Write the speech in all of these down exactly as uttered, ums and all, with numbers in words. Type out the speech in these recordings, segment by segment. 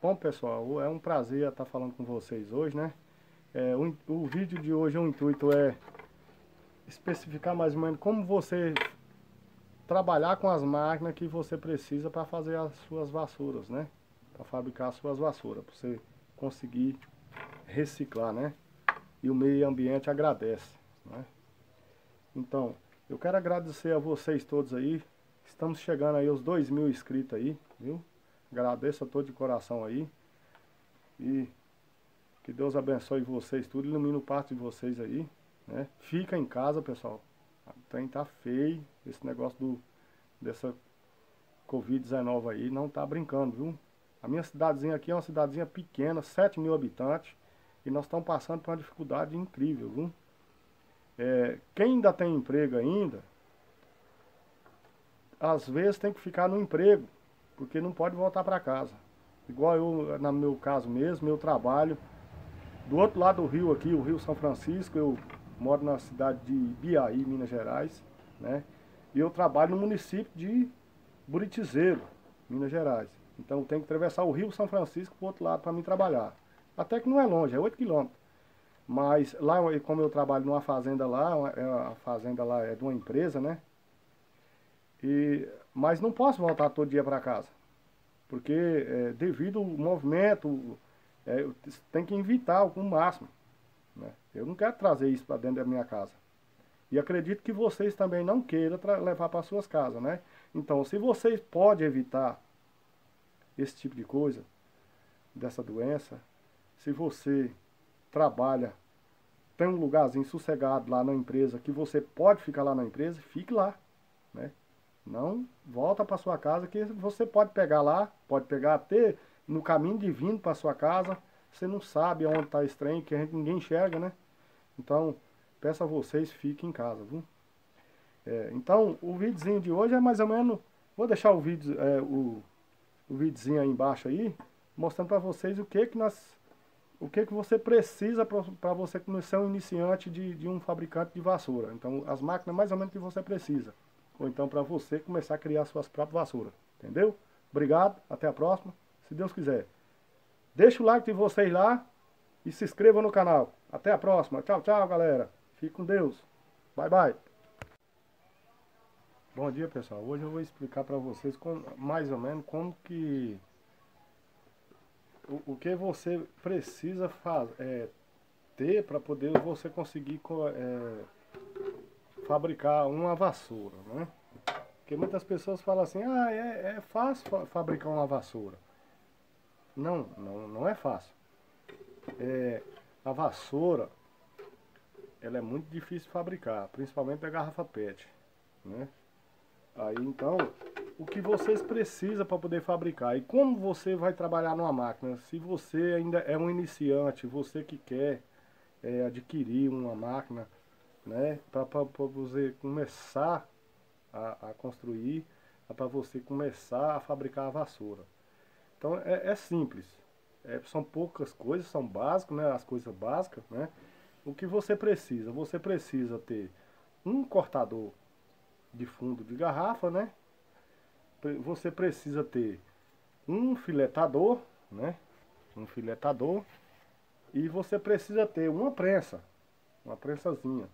Bom, pessoal, é um prazer estar falando com vocês hoje, né? É, o, o vídeo de hoje, o intuito é especificar mais ou menos como você trabalhar com as máquinas que você precisa para fazer as suas vassouras, né? Para fabricar as suas vassouras, para você conseguir reciclar, né? E o meio ambiente agradece, né? Então, eu quero agradecer a vocês todos aí. Estamos chegando aí aos dois mil inscritos aí, viu? Agradeço a todos de coração aí. E que Deus abençoe vocês tudo, ilumine o parto de vocês aí, né? Fica em casa, pessoal. O trem tá feio, esse negócio do, dessa covid dezenove aí, não tá brincando, viu? A minha cidadezinha aqui é uma cidadezinha pequena, sete mil habitantes, e nós estamos passando por uma dificuldade incrível, viu? É, quem ainda tem emprego ainda, às vezes tem que ficar no emprego, porque não pode voltar para casa. Igual eu, no meu caso mesmo, meu trabalho do outro lado do rio aqui, o Rio São Francisco, eu moro na cidade de Ibiaí, Minas Gerais, né? E eu trabalho no município de Buritizeiro, Minas Gerais. Então eu tenho que atravessar o Rio São Francisco para o outro lado para mim trabalhar. Até que não é longe, é oito quilômetros. Mas lá, como eu trabalho numa fazenda lá, a fazenda lá é de uma empresa, né? E, mas não posso voltar todo dia para casa. Porque é, devido ao movimento, é, tem que evitar o máximo, né? Eu não quero trazer isso para dentro da minha casa. E acredito que vocês também não queiram levar para suas casas, né? Então, se vocês podem evitar esse tipo de coisa, dessa doença, se você trabalha, tem um lugarzinho sossegado lá na empresa, que você pode ficar lá na empresa, fique lá, né? Não volta para sua casa, que você pode pegar lá, pode pegar até no caminho de vindo para sua casa, você não sabe onde está esse trem, que a gente, ninguém enxerga, né? Então, peço a vocês, fiquem em casa, viu? É, então, o videozinho de hoje é mais ou menos, vou deixar o vídeo, é, o, o videozinho aí embaixo aí, mostrando para vocês o que que nós, o que que você precisa para você começar um iniciante de, de um fabricante de vassoura. Então, as máquinas mais ou menos que você precisa. Ou então para você começar a criar suas próprias vassouras. Entendeu? Obrigado, até a próxima, se Deus quiser. Deixa o like de vocês lá e se inscreva no canal. Até a próxima. Tchau, tchau, galera. Fique com Deus. Bye, bye. Bom dia, pessoal. Hoje eu vou explicar para vocês como, mais ou menos como que o, o que você precisa faz, é, ter para poder você conseguir é, fabricar uma vassoura, né? Porque muitas pessoas falam assim, ah, é, é fácil fa fabricar uma vassoura. Não, não, não é fácil. É, a vassoura, ela é muito difícil de fabricar, principalmente a garrafa pet, né? Aí então, o que vocês precisam para poder fabricar e como você vai trabalhar numa máquina, se você ainda é um iniciante, você que quer é, adquirir uma máquina, né, para você começar a, a construir, para você começar a fabricar a vassoura. Então é, é simples, é, são poucas coisas, são básicas, né, as coisas básicas, né. O que você precisa? Você precisa ter um cortador de fundo de garrafa, né? Você precisa ter um filetador, né? Um filetador. E você precisa ter uma prensa, uma prensazinha.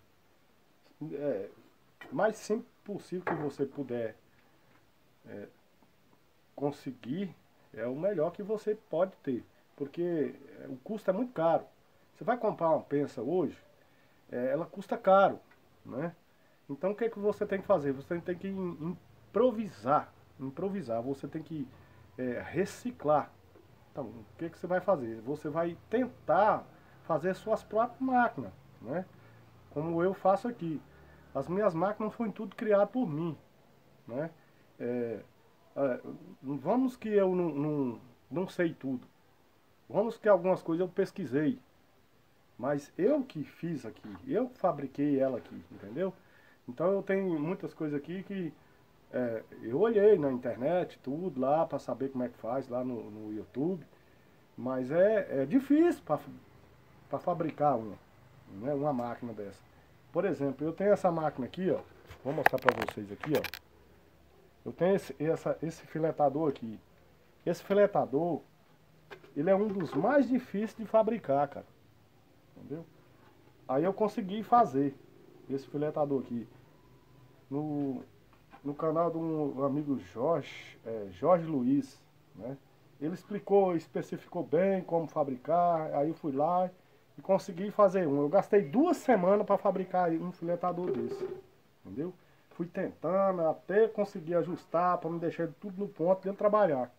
É, mais simples possível que você puder é, conseguir, é o melhor que você pode ter. Porque o custo é muito caro. Você vai comprar uma prensa hoje, é, ela custa caro, né? Então o que é que você tem que fazer? Você tem que improvisar, improvisar, você tem que é, reciclar. Então, o que é que você vai fazer? Você vai tentar fazer suas próprias máquinas, né? Como eu faço aqui. As minhas máquinas foram tudo criado por mim, né? É, é, vamos que eu não, não, não sei tudo. Vamos que algumas coisas eu pesquisei. Mas eu que fiz aqui, eu fabriquei ela aqui, entendeu? Então eu tenho muitas coisas aqui que é, eu olhei na internet, tudo lá, para saber como é que faz lá no, no YouTube. Mas é, é difícil para fabricar uma, né, uma máquina dessa. Por exemplo, eu tenho essa máquina aqui, ó. Vou mostrar para vocês aqui, ó. Eu tenho esse, essa, esse filetador aqui. Esse filetador, ele é um dos mais difíceis de fabricar, cara. Entendeu? Aí eu consegui fazer esse filetador aqui. No, no canal de um amigo Jorge, é, Jorge Luiz, né? Ele explicou, especificou bem como fabricar, aí eu fui lá e consegui fazer um. Eu gastei duas semanas para fabricar um filetador desse, entendeu? Fui tentando até conseguir ajustar para me deixar tudo no ponto de eu trabalhar.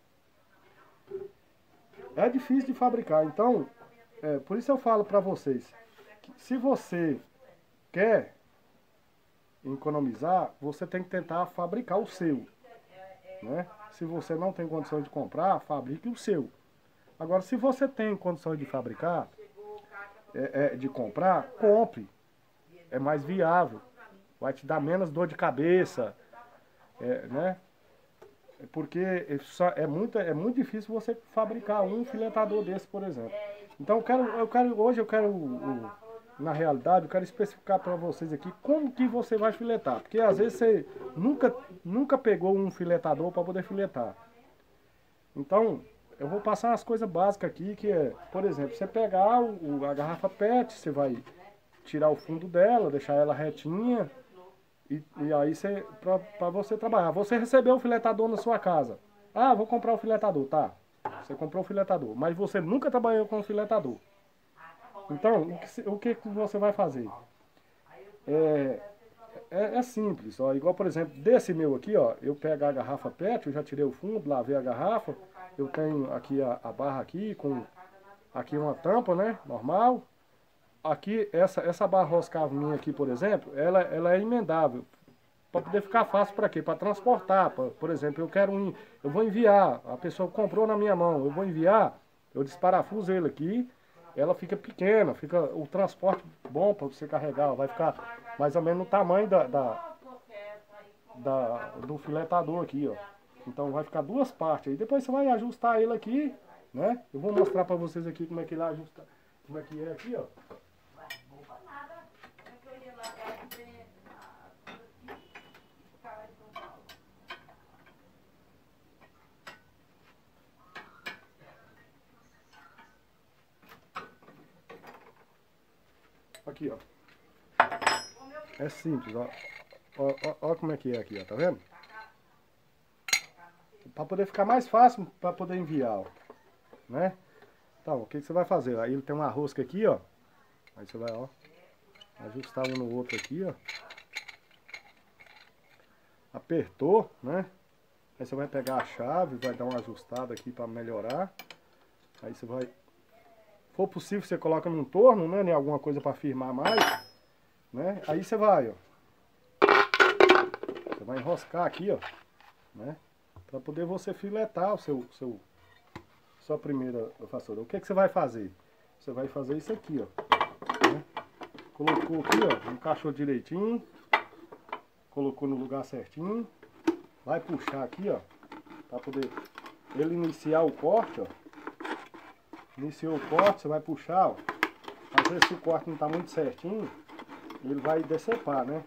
É difícil de fabricar, então, é, por isso eu falo para vocês, que se você quer economizar, você tem que tentar fabricar o seu, né? Se você não tem condição de comprar, fabrique o seu. Agora, se você tem condição de fabricar, é, é, de comprar, compre. É mais viável. Vai te dar menos dor de cabeça, é, né? Porque é muito, é muito difícil você fabricar um filetador desse, por exemplo. Então, eu quero, eu quero, hoje eu quero, na realidade, eu quero especificar para vocês aqui como que você vai filetar. Porque às vezes você nunca, nunca pegou um filetador para poder filetar. Então, eu vou passar umas coisas básicas aqui, que é, por exemplo, você pegar o, a garrafa pet, você vai tirar o fundo dela, deixar ela retinha, e, e aí você, para você trabalhar. Você recebeu o filetador na sua casa. Ah, vou comprar o filetador, tá. Você comprou o filetador, mas você nunca trabalhou com o filetador. Então, o que, o que você vai fazer? É, é, é simples, ó, igual por exemplo, desse meu aqui, ó, eu pego a garrafa pet, eu já tirei o fundo, lavei a garrafa, eu tenho aqui a, a barra aqui, com aqui uma tampa, né, normal. Aqui, essa, essa barra roscável minha aqui, por exemplo, ela, ela é emendável, para poder ficar fácil para quê? Para transportar, pra, por exemplo, eu quero um, eu vou enviar, a pessoa comprou na minha mão, eu vou enviar, eu desparafuso ele aqui, ela fica pequena, fica o transporte bom para você carregar, vai ficar mais ou menos no tamanho da, da, da, do filetador aqui, ó. Então vai ficar duas partes aí, depois você vai ajustar ele aqui, né? Eu vou mostrar para vocês aqui como é que ele ajusta, como é que é aqui, ó. Aqui, ó. É simples, ó. Ó, ó, ó como é que é aqui, ó. Tá vendo? Para poder ficar mais fácil para poder enviar, ó. Né? Então, o que, que você vai fazer? Aí ele tem uma rosca aqui, ó. Aí você vai, ó. Ajustar um no outro aqui, ó. Apertou, né? Aí você vai pegar a chave, vai dar uma ajustada aqui para melhorar. Aí você vai... Se for possível, você coloca num torno, né? Em alguma coisa para firmar mais, né? Aí você vai, ó. Você vai enroscar aqui, ó, né? Para poder você filetar o seu, seu sua primeira vassoura. O que que você vai fazer? Você vai fazer isso aqui, ó. Né? Colocou aqui, ó, encaixou direitinho, colocou no lugar certinho. Vai puxar aqui, ó, para poder ele iniciar o corte, ó. Iniciou o corte, você vai puxar, ó. Às vezes se o corte não tá muito certinho, ele vai decepar, né?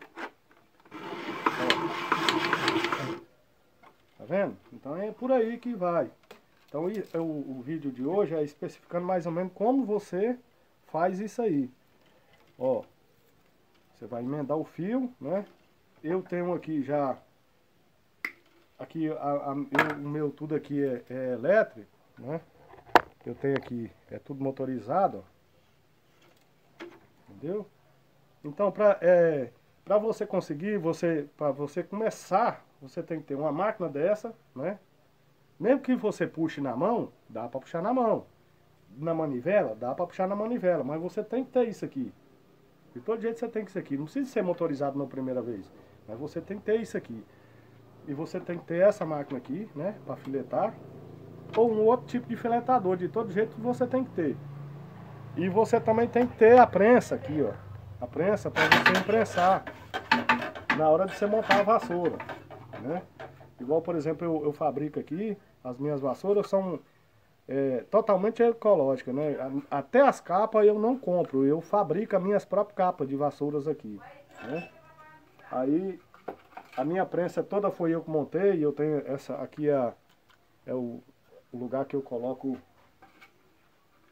Ó. Tá vendo? Então é por aí que vai. Então o, o vídeo de hoje é especificando mais ou menos como você faz isso aí. Ó, você vai emendar o fio, né? Eu tenho aqui já, aqui a, a, eu, o meu tudo aqui é, é elétrico, né? Eu tenho aqui, é tudo motorizado, ó. Entendeu? Então, para é, para você conseguir, você, para você começar, você tem que ter uma máquina dessa, né? Mesmo que você puxe na mão, dá para puxar na mão. Na manivela, dá para puxar na manivela, mas você tem que ter isso aqui. De todo jeito você tem que isso aqui. Não precisa ser motorizado na primeira vez, mas você tem que ter isso aqui. E você tem que ter essa máquina aqui, né? Para filetar. Ou um outro tipo de filetador, de todo jeito você tem que ter. E você também tem que ter a prensa aqui, ó. A prensa para você imprensar na hora de você montar a vassoura, né? Igual, por exemplo, eu, eu fabrico aqui, as minhas vassouras são é, totalmente ecológicas, né? Até as capas eu não compro, eu fabrico as minhas próprias capas de vassouras aqui, né? Aí, a minha prensa toda foi eu que montei, eu tenho essa aqui, é, é o... o lugar que eu coloco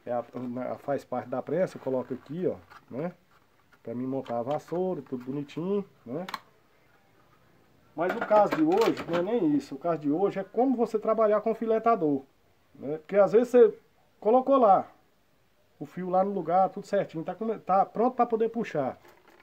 é a, a, faz parte da prensa, eu coloco aqui, ó, né? Pra mim montar a vassoura, tudo bonitinho, né? Mas o caso de hoje não é nem isso. O caso de hoje é como você trabalhar com o filetador, né? Porque às vezes você colocou lá o fio lá no lugar, tudo certinho, tá, tá pronto para poder puxar.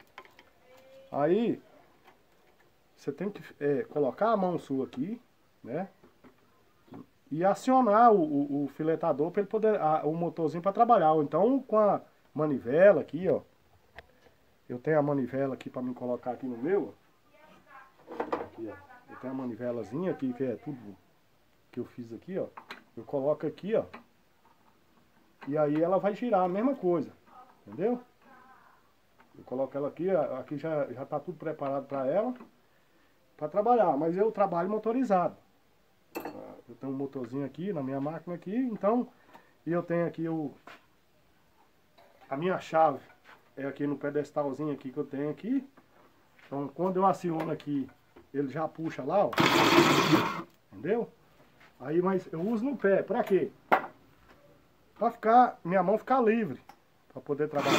Aí você tem que é, colocar a mão sua aqui, né? E acionar o, o, o filetador para ele poder, a, o motorzinho para trabalhar. Ou então com a manivela aqui, ó. Eu tenho a manivela aqui para me colocar aqui no meu. Aqui, ó. Eu tenho a manivelazinha aqui, que é tudo que eu fiz aqui, ó. Eu coloco aqui, ó. E aí ela vai girar a mesma coisa. Entendeu? Eu coloco ela aqui, aqui já, já tá tudo preparado para ela. Para trabalhar, mas eu trabalho motorizado. Eu tenho um motorzinho aqui na minha máquina aqui, então, e eu tenho aqui o a minha chave é aqui no pedestalzinho aqui que eu tenho aqui. Então, quando eu aciono aqui, ele já puxa lá, ó. Entendeu? Aí, mas eu uso no pé, pra quê? Pra ficar, minha mão ficar livre, pra poder trabalhar.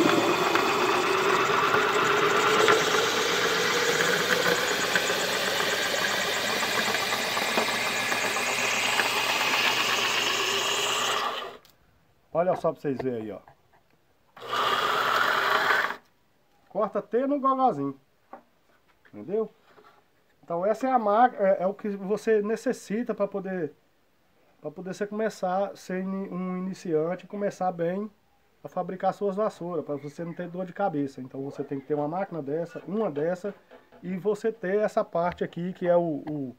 Olha só pra vocês verem aí, ó. Corta até no gogozinho. Entendeu? Então essa é a máquina, é, é o que você necessita para poder para poder você começar, ser um iniciante e começar bem a fabricar suas vassouras, para você não ter dor de cabeça. Então você tem que ter uma máquina dessa, uma dessa, e você ter essa parte aqui que é o, o,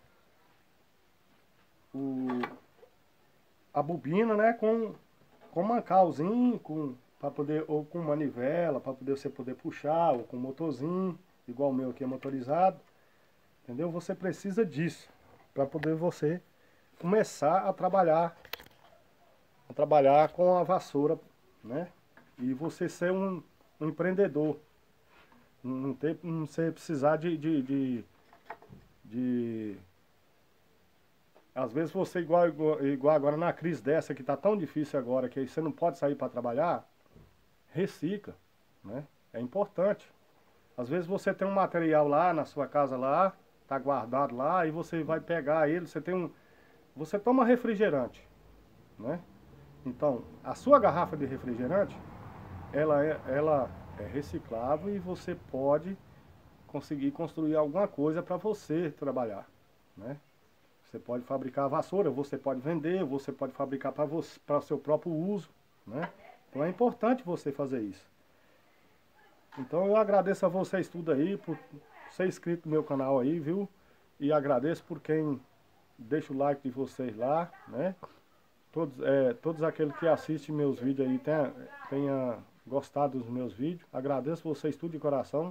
o a bobina, né, com com mancalzinho, com para poder, ou com manivela, para poder você poder puxar, ou com motorzinho, igual o meu aqui é motorizado. Entendeu? Você precisa disso para poder você começar a trabalhar a trabalhar com a vassoura, né? E você ser um, um empreendedor. Não ter, não ser precisar de, de, de, de às vezes você, igual, igual, igual agora na crise dessa, que está tão difícil agora, que aí você não pode sair para trabalhar, recicla, né? É importante. Às vezes você tem um material lá na sua casa lá, tá guardado lá, e você vai pegar ele, você tem um... Você toma refrigerante, né? Então, a sua garrafa de refrigerante, ela é, ela é reciclável e você pode conseguir construir alguma coisa para você trabalhar, né? Você pode fabricar a vassoura, você pode vender, você pode fabricar para você, para o seu próprio uso, né? Então é importante você fazer isso. Então eu agradeço a vocês tudo aí, por ser inscrito no meu canal aí, viu? E agradeço por quem deixa o like de vocês lá, né? Todos, é, todos aqueles que assistem meus vídeos aí tenha, tenha gostado dos meus vídeos. Agradeço vocês tudo de coração.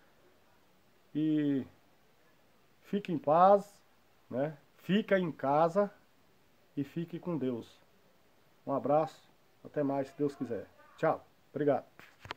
E fique em paz, né? Fica em casa e fique com Deus. Um abraço, até mais se Deus quiser. Tchau, obrigado.